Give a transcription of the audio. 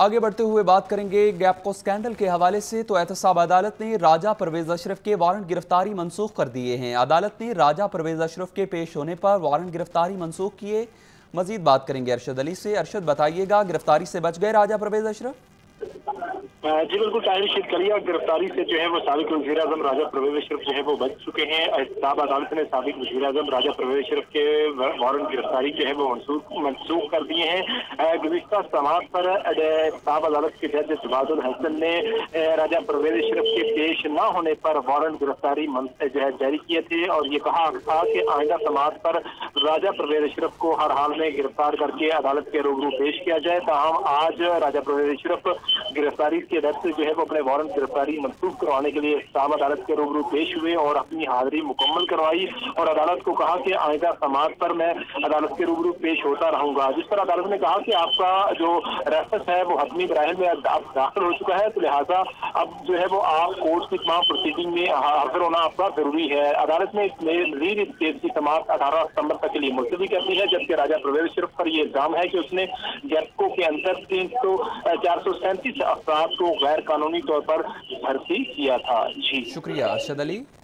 आगे बढ़ते हुए बात करेंगे गैपको स्कैंडल के हवाले से। तो एहतसाब अदालत ने राजा परवेज अशरफ के वारंट गिरफ्तारी मनसूख कर दिए हैं। अदालत ने राजा परवेज अशरफ के पेश होने पर वारंट गिरफ्तारी मनसूख किए। मजीद बात करेंगे अरशद अली से। अरशद, बताइएगा, गिरफ्तारी से बच गए राजा परवेज अशरफ? जी बिल्कुल, ताहिर शिदकलिया गिरफ्तारी से जो है वो साबिक वज़ीर आज़म राजा परवेज अशरफ जो है वो बच चुके हैं। एहतसाब अदालत ने साबिक वज़ीर आज़म राजा परवेज अशरफ के वारंट गिरफ्तारी जो है वो मनसूख कर दिए हैं। गुज़िश्ता समाअत पर एहतसाब अदालत के जज जवादुल हसन ने राजा परवेज अशरफ के पेश न होने पर वारंट गिरफ्तारी जो है जारी किए थे और ये कहा था कि आइंदा समाअत पर राजा परवेज अशरफ को हर हाल में गिरफ्तार करके अदालत के रूबरू पेश किया जाए। ताहम आज राजा परवेज अशरफ गिरफ्तारी के डर से जो है वो अपने वारंट गिरफ्तारी मनसूख करवाने के लिए एहतसाब अदालत के रूबरू पेश हुए और अपनी हाजिरी मुकम्मल करवाई और अदालत को कहा कि आइंदा समाअत पर मैं अदालत के रूबरू पेश होता रहूंगा। जिस पर अदालत ने कहा कि आपका जो रेफरेंस है वो हतमी बराहल में अब दाखिल हो चुका है, तो लिहाजा अब जो है वो आप कोर्ट की तमाम प्रोसीडिंग में हाजिर होना आपका जरूरी है। अदालत ने मजीद इस केस की समाअत 18 सितंबर तक के लिए मुलतवी कर दी है, जबकि राजा परवेज अशरफ पर यह इल्जाम है कि उसने गैपको के अंदर 437 अफराद को गैर कानूनी तौर पर भर्ती किया था। जी शुक्रिया अरशद अली।